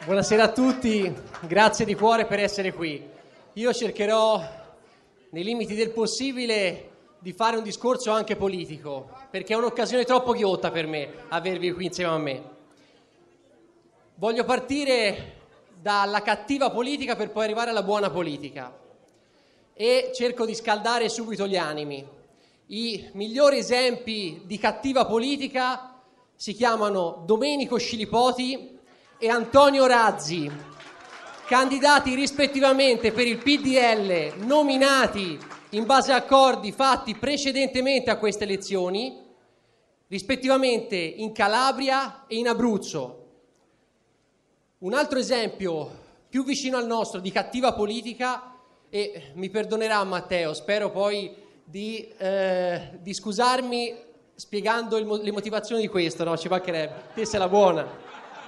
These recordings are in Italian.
Buonasera a tutti, grazie di cuore per essere qui. Io cercherò, nei limiti del possibile, di fare un discorso anche politico, perché è un'occasione troppo ghiotta per me avervi qui insieme a me. Voglio partire dalla cattiva politica per poi arrivare alla buona politica e cerco di scaldare subito gli animi. I migliori esempi di cattiva politica si chiamano Domenico Scilipoti e Antonio Razzi, candidati rispettivamente per il PDL, nominati in base a accordi fatti precedentemente a queste elezioni, rispettivamente in Calabria e in Abruzzo. Un altro esempio più vicino al nostro di cattiva politica, e mi perdonerà Matteo, spero poi di scusarmi spiegando le motivazioni di questo, no? Ci mancherebbe, te sei la buona.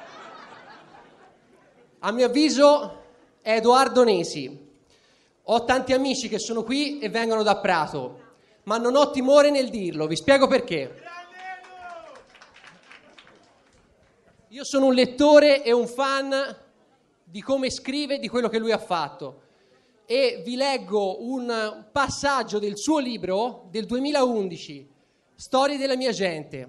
A mio avviso è Edoardo Nesi. Ho tanti amici che sono qui e vengono da Prato, ma non ho timore nel dirlo, vi spiego perché. Io sono un lettore e un fan di come scrive e di quello che lui ha fatto e vi leggo un passaggio del suo libro del 2011, Storie della mia gente.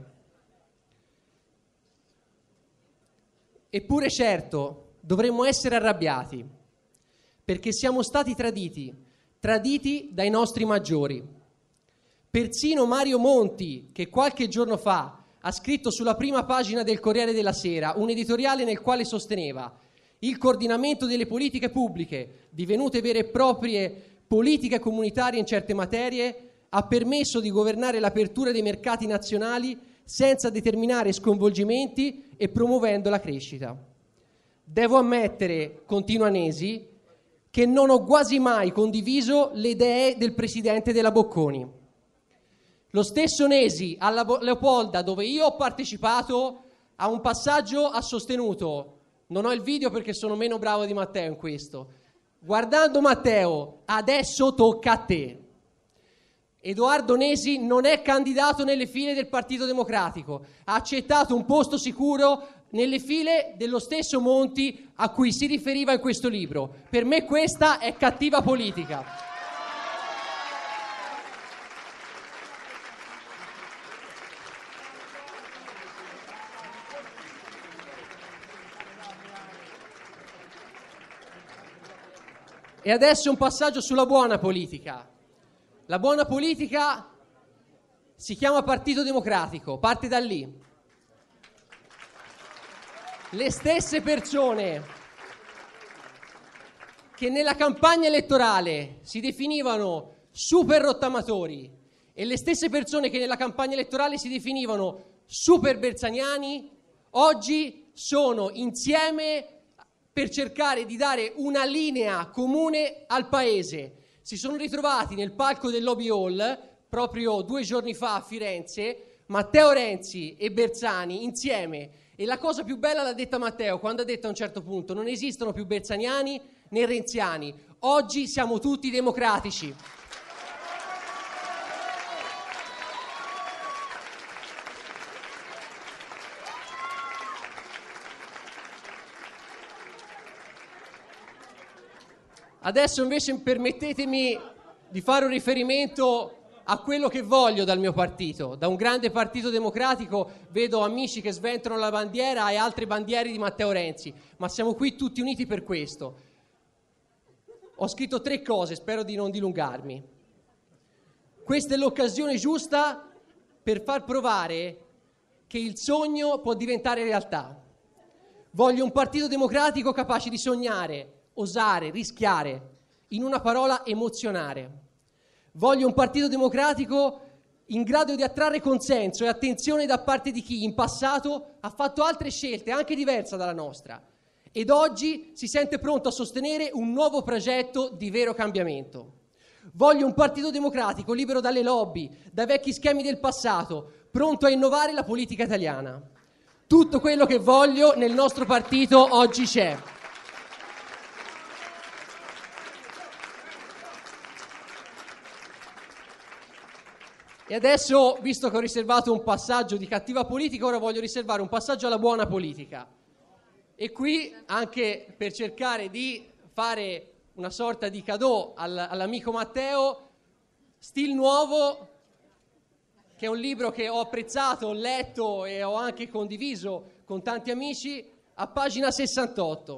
Eppure certo, dovremmo essere arrabbiati, perché siamo stati traditi dai nostri maggiori. Persino Mario Monti, che qualche giorno fa ha scritto sulla prima pagina del Corriere della Sera un editoriale nel quale sosteneva: il coordinamento delle politiche pubbliche, divenute vere e proprie politiche comunitarie in certe materie, ha permesso di governare l'apertura dei mercati nazionali senza determinare sconvolgimenti e promuovendo la crescita. Devo ammettere, continua Nesi, che non ho quasi mai condiviso le idee del presidente della Bocconi. Lo stesso Nesi alla Leopolda, dove io ho partecipato, a un passaggio ha sostenuto: non ho il video perché sono meno bravo di Matteo in questo, guardando Matteo, adesso tocca a te. Edoardo Nesi non è candidato nelle file del Partito Democratico, ha accettato un posto sicuro nelle file dello stesso Monti a cui si riferiva in questo libro. Per me questa è cattiva politica. E adesso un passaggio sulla buona politica. La buona politica si chiama Partito Democratico, parte da lì. Le stesse persone che nella campagna elettorale si definivano super rottamatori e le stesse persone che nella campagna elettorale si definivano super bersaniani, oggi sono insieme per cercare di dare una linea comune al Paese. Si sono ritrovati nel palco del Lobby Hall, proprio 2 giorni fa a Firenze, Matteo Renzi e Bersani insieme. E la cosa più bella l'ha detta Matteo, quando ha detto a un certo punto: non esistono più bersaniani né renziani, oggi siamo tutti democratici. Adesso invece permettetemi di fare un riferimento a quello che voglio dal mio partito, da un grande partito democratico. Vedo amici che sventolano la bandiera e altre bandiere di Matteo Renzi, ma siamo qui tutti uniti per questo. Ho scritto 3 cose, spero di non dilungarmi. Questa è l'occasione giusta per far provare che il sogno può diventare realtà. Voglio un partito democratico capace di sognare, osare, rischiare, in una parola emozionare. Voglio un partito democratico in grado di attrarre consenso e attenzione da parte di chi in passato ha fatto altre scelte, anche diverse dalla nostra, ed oggi si sente pronto a sostenere un nuovo progetto di vero cambiamento. Voglio un partito democratico libero dalle lobby, dai vecchi schemi del passato, pronto a innovare la politica italiana. Tutto quello che voglio nel nostro partito oggi c'è. E adesso, visto che ho riservato un passaggio di cattiva politica, ora voglio riservare un passaggio alla buona politica. E qui, anche per cercare di fare una sorta di cadeau all'amico Matteo, Stil Nuovo, che è un libro che ho apprezzato, ho letto e ho anche condiviso con tanti amici, a pagina 68.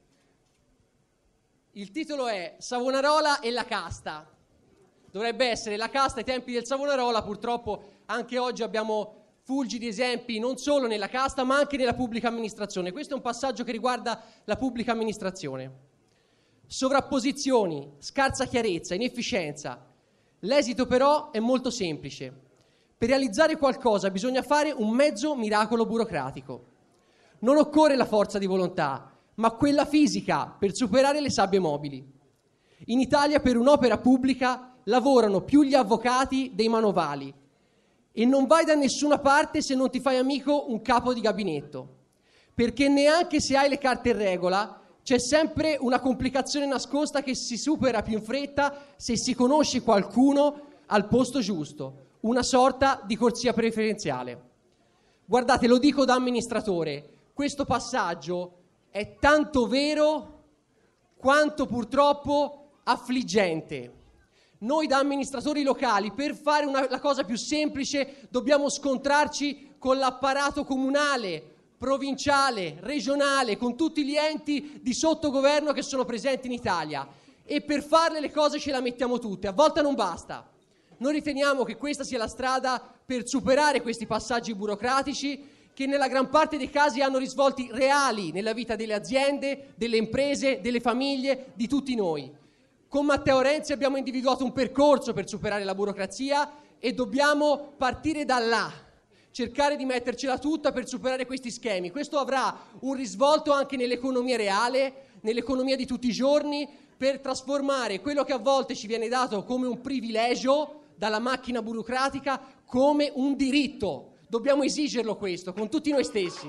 Il titolo è Savonarola e la casta. Dovrebbe essere la casta ai tempi del Savonarola, purtroppo anche oggi abbiamo fulgidi esempi non solo nella casta ma anche nella pubblica amministrazione. Questo è un passaggio che riguarda la pubblica amministrazione. Sovrapposizioni, scarsa chiarezza, inefficienza. L'esito però è molto semplice. Per realizzare qualcosa bisogna fare un mezzo miracolo burocratico. Non occorre la forza di volontà, ma quella fisica per superare le sabbie mobili. In Italia per un'opera pubblica lavorano più gli avvocati dei manovali e non vai da nessuna parte se non ti fai amico un capo di gabinetto, perché neanche se hai le carte in regola c'è sempre una complicazione nascosta che si supera più in fretta se si conosce qualcuno al posto giusto, una sorta di corsia preferenziale. Guardate, lo dico da amministratore, questo passaggio è tanto vero quanto purtroppo affliggente. Noi da amministratori locali, per fare la cosa più semplice, dobbiamo scontrarci con l'apparato comunale, provinciale, regionale, con tutti gli enti di sottogoverno che sono presenti in Italia. E per farle le cose ce la mettiamo tutte, a volte non basta. Noi riteniamo che questa sia la strada per superare questi passaggi burocratici che nella gran parte dei casi hanno risvolti reali nella vita delle aziende, delle imprese, delle famiglie, di tutti noi. Con Matteo Renzi abbiamo individuato un percorso per superare la burocrazia e dobbiamo partire da là, cercare di mettercela tutta per superare questi schemi. Questo avrà un risvolto anche nell'economia reale, nell'economia di tutti i giorni, per trasformare quello che a volte ci viene dato come un privilegio dalla macchina burocratica come un diritto. Dobbiamo esigerlo questo con tutti noi stessi.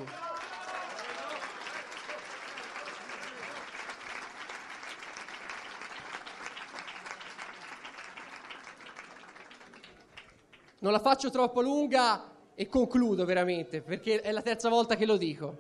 Non la faccio troppo lunga e concludo veramente, perché è la terza volta che lo dico.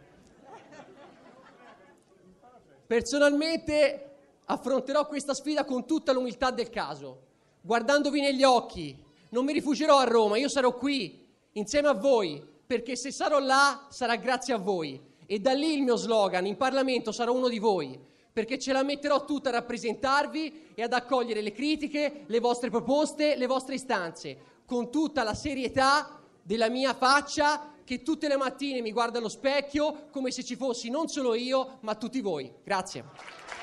Personalmente affronterò questa sfida con tutta l'umiltà del caso, guardandovi negli occhi. Non mi rifugierò a Roma, io sarò qui, insieme a voi, perché se sarò là sarà grazie a voi. E da lì il mio slogan, in Parlamento sarò uno di voi, perché ce la metterò tutta a rappresentarvi e ad accogliere le critiche, le vostre proposte, le vostre istanze, con tutta la serietà della mia faccia che tutte le mattine mi guarda allo specchio come se ci fossi non solo io, ma tutti voi. Grazie.